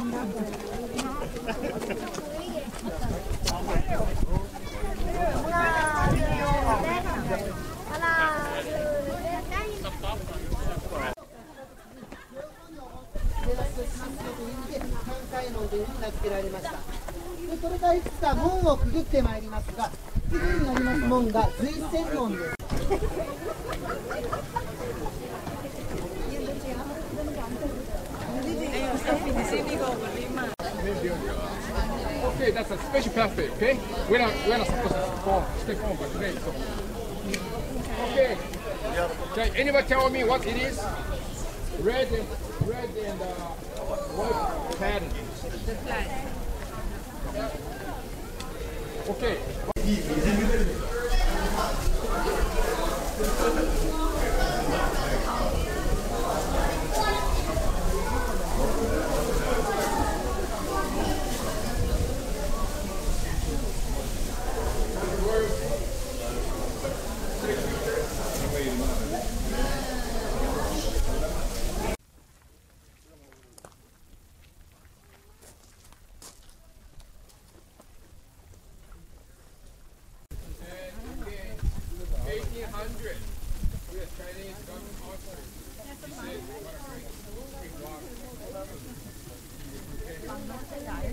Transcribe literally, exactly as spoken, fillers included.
名付けられました。でこれからいくつか門をくぐってまいりますが、次になります門が随泉門です。 Okay, that's a special pathway, okay? We're not, we're not supposed to perform, stay home for today, so. Okay. Can anybody tell me what it is? Red and, red and uh, white pattern. The flag. Okay. eighteen hundred. We are Chinese government officers. This is what I drink. Drink water.